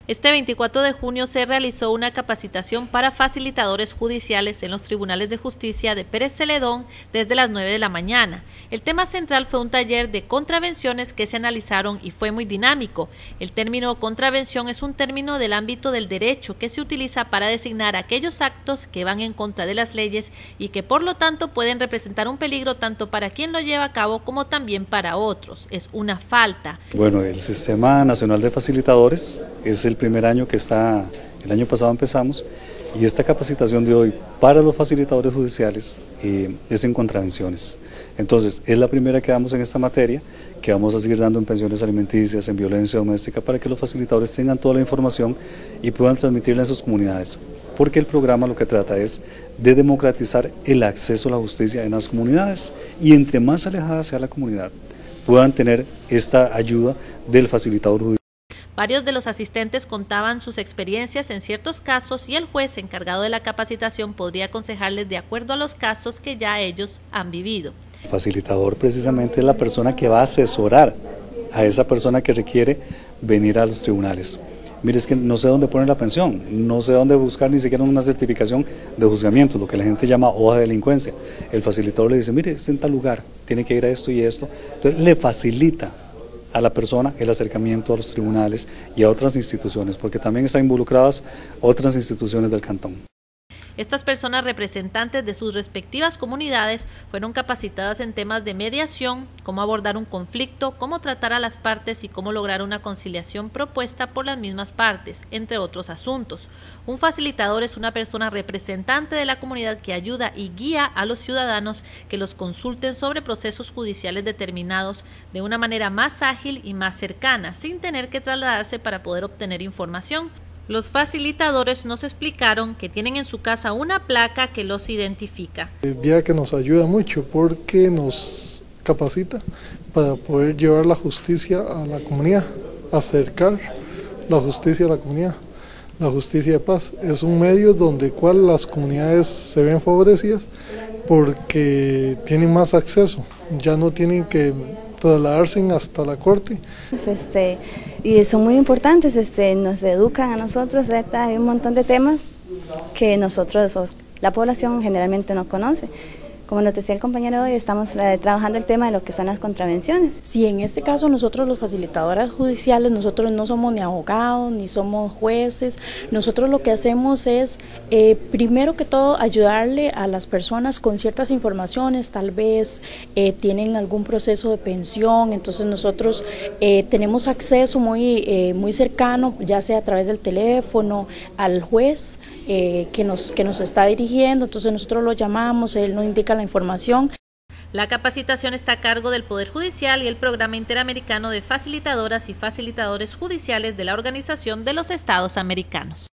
Este 24 de junio se realizó una capacitación para facilitadores judiciales en los tribunales de justicia de Pérez Celedón desde las 9 de la mañana. El tema central fue un taller de contravenciones que se analizaron y fue muy dinámico. El término contravención es un término del ámbito del derecho que se utiliza para designar aquellos actos que van en contra de las leyes y que por lo tanto pueden representar un peligro tanto para quien lo lleva a cabo como también para otros. Es una falta. Bueno, el Sistema Nacional de Facilitadores es el primer año que está, el año pasado empezamos, y esta capacitación de hoy para los facilitadores judiciales es en contravenciones. Entonces, es la primera que damos en esta materia, que vamos a seguir dando en pensiones alimenticias, en violencia doméstica, para que los facilitadores tengan toda la información y puedan transmitirla en sus comunidades. Porque el programa lo que trata es de democratizar el acceso a la justicia en las comunidades, y entre más alejada sea la comunidad, puedan tener esta ayuda del facilitador judicial. Varios de los asistentes contaban sus experiencias en ciertos casos y el juez encargado de la capacitación podría aconsejarles de acuerdo a los casos que ya ellos han vivido. El facilitador precisamente es la persona que va a asesorar a esa persona que requiere venir a los tribunales. Mire, es que no sé dónde poner la pensión, no sé dónde buscar ni siquiera una certificación de juzgamiento, lo que la gente llama hoja de delincuencia. El facilitador le dice, mire, está en tal lugar, tiene que ir a esto y esto. Entonces le facilita a la persona el acercamiento a los tribunales y a otras instituciones, porque también están involucradas otras instituciones del cantón. Estas personas representantes de sus respectivas comunidades fueron capacitadas en temas de mediación, cómo abordar un conflicto, cómo tratar a las partes y cómo lograr una conciliación propuesta por las mismas partes, entre otros asuntos. Un facilitador es una persona representante de la comunidad que ayuda y guía a los ciudadanos que los consulten sobre procesos judiciales determinados de una manera más ágil y más cercana, sin tener que trasladarse para poder obtener información. Los facilitadores nos explicaron que tienen en su casa una placa que los identifica. Vía que nos ayuda mucho porque nos capacita para poder llevar la justicia a la comunidad, acercar la justicia a la comunidad. La justicia de paz es un medio donde cual las comunidades se ven favorecidas porque tienen más acceso, ya no tienen que trasladarse hasta la corte. Y son muy importantes, nos educan a nosotros, ¿verdad? Hay un montón de temas que nosotros, la población generalmente no conoce. Como nos decía el compañero hoy, estamos trabajando el tema de lo que son las contravenciones. Sí, en este caso nosotros los facilitadores judiciales, nosotros no somos ni abogados, ni somos jueces, nosotros lo que hacemos es, primero que todo, ayudarle a las personas con ciertas informaciones, tal vez tienen algún proceso de pensión, entonces nosotros tenemos acceso muy cercano, ya sea a través del teléfono, al juez que nos está dirigiendo, entonces nosotros lo llamamos, él nos indica la información. La capacitación está a cargo del Poder Judicial y el Programa Interamericano de Facilitadoras y Facilitadores Judiciales de la Organización de los Estados Americanos.